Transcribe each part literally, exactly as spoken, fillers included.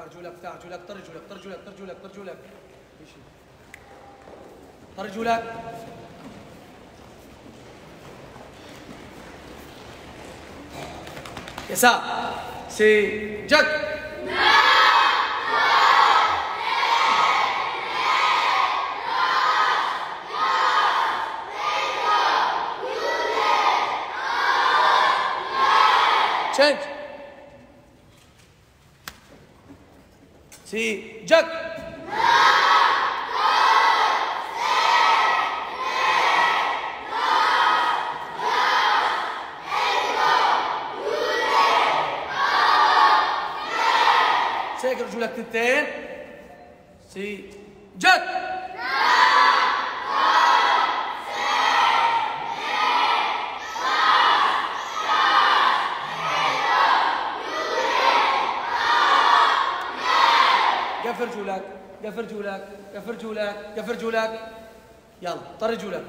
رجولك افتح رجولك طر رجولك طر رجولك طر رجولك طر رجولك طر رجولك يسار سي جد change سي جد سيك رجولك تنتين سي جد قف رجولك قف رجولك قف رجولك قف رجولك يلا طر رجولك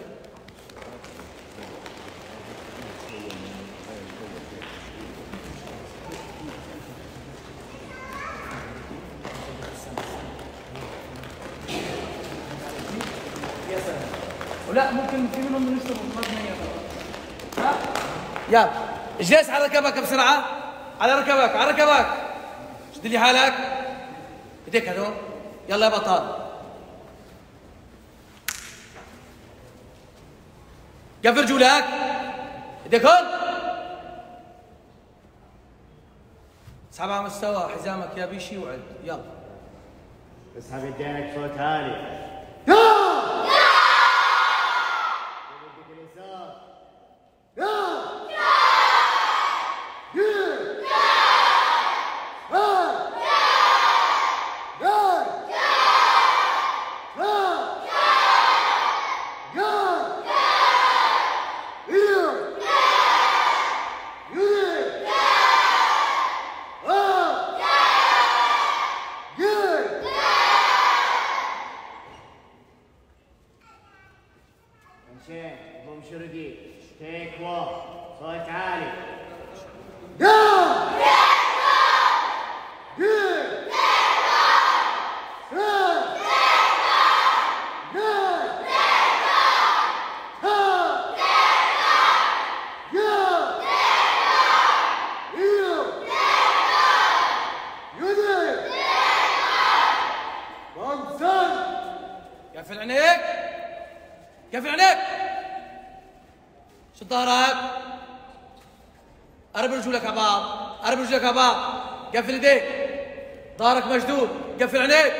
يا سلام ولا ممكن في منهم يشربوا مجنيه ها يلا اجلس على ركبك بسرعه على ركبك على ركبك شد لي حالك ايديك هذول يلا يا بطل قف رجولك ايديك هون اسحب على مستوى حزامك يا بيشي وعد يلا اسحب يدينك صوت عالي بوم شردي تيكوا صوت عالي قفل عينيك قفل عينيك شد ظهرك قرب رجولك على بعض قرب رجولك على بعض قفل ايديك ظهرك مشدود قفل عينيك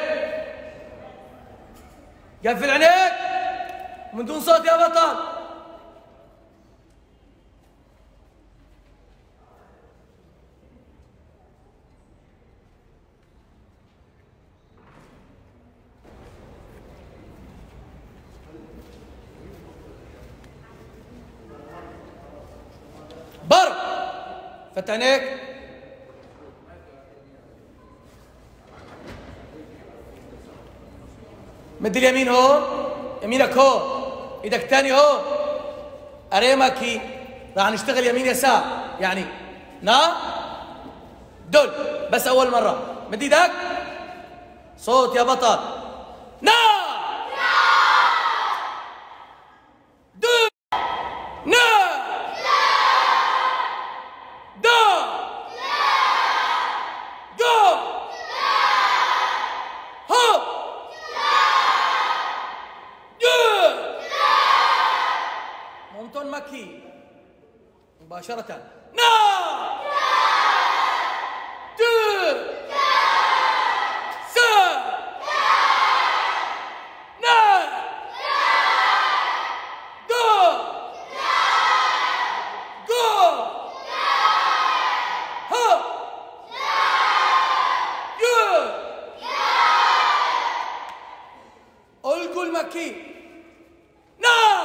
قفل عينيك من دون صوت يا بطل ضرب فتح عينيك مد اليمين هون يمينك هون ايدك الثاني هون قريمك هي راح نشتغل يمين يسار يعني نا دل بس اول مره مد ايدك صوت يا بطل نا دل نا مونتون مكي مباشرة نا دو س نا دو جو ها يو الكل مكي نا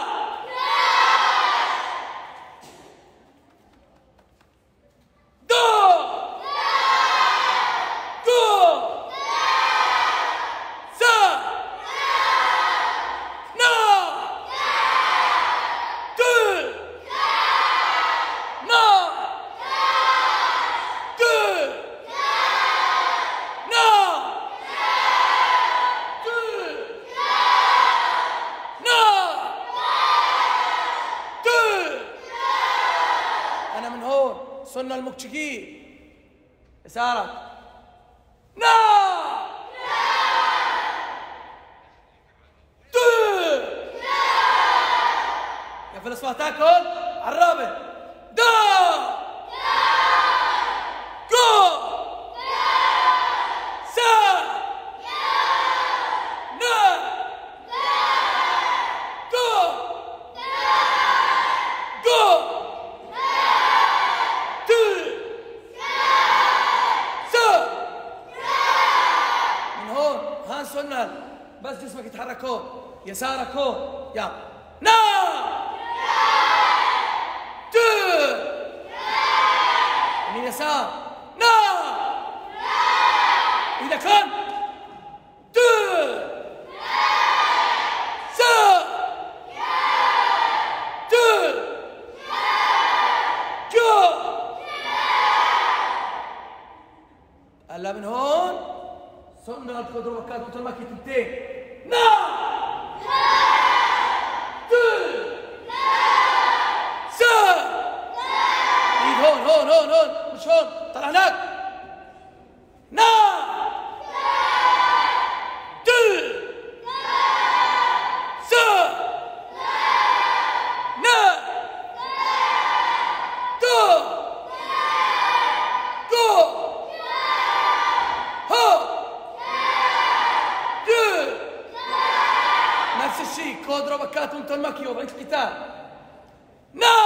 No! سنة المكشكي يسارك نا دو قفل اصوات تاكل على الرابع دا جو سا نا جو جو تو سا من هون هان سنة بس جسمك يتحرك هون يسارك هون يلا نا دو يمين يسار نا إذا كان دو سا دو جو هلا من هون صرنا ناخذ ركعات مثل ما كنت تنتين نا دو سا ايد هون هون هون هون مش هون طلع هناك نا دو سا نا دو جو هو دو نفس الشيء كود ربكات وانت المكي وبعيد القتال نا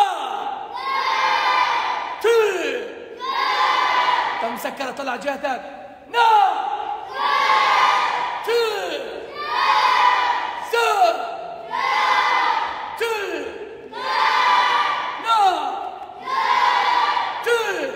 تو انت مسكرة طلع جهتك نا تو سا تو نا تو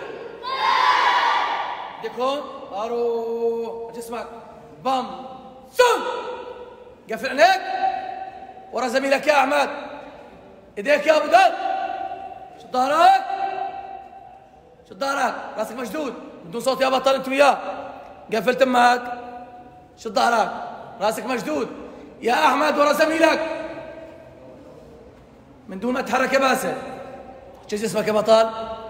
ديكون بارو جسمك بام سم قفل عينيك ورا زميلك يا احمد ايديك يا ابو دل شد ظهرك شد ظهرك راسك مشدود بدون صوت يا بطل انت وياه قفل تمك شد ظهرك راسك مشدود يا احمد ورا زميلك من دون ما تتحرك يا باسل شد جسمك يا بطل